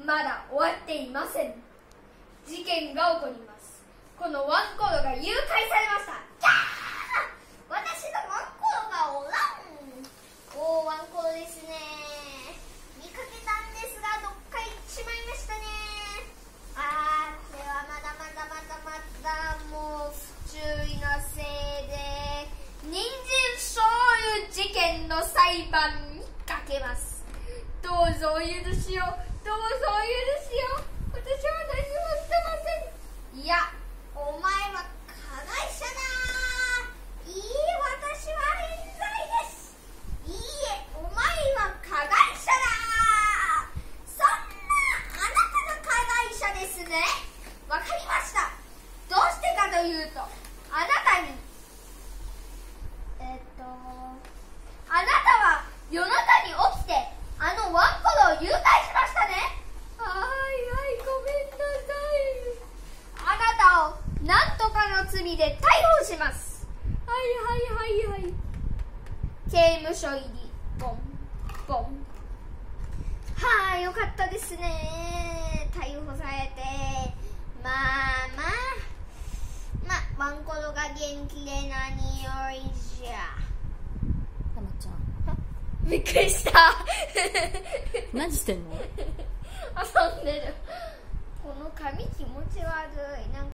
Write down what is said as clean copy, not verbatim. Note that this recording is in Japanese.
まだ終わっていません。事件が起こります。このワンコロが誘拐されました。キャー、私のワンコロがおらん。ワンコロですね。見かけたんですがどっか行っちまいましたね。これはまだもう不注意のせいで人参醤油事件の裁判にかけます。どうぞお許しを、どうぞお許しを。私は何もしてません。いや、お前は加害者だ。いいえ、私は冤罪です。いいえ、お前は加害者だ。そんな、あなたが加害者ですね。わかりました。どうしてかというと、あなたにあなたは夜中に起きてあのワンコロを誘拐しましたね。はい、ごめんなさい。あなたをなんとかの罪で逮捕します。はい。刑務所入り。ボンボン。よかったですね。逮捕されて。ワンコロが元気で何よりじゃ。 たまちゃん、 びっくりした。 何してんの？ 遊んでる。この髪気持ち悪い。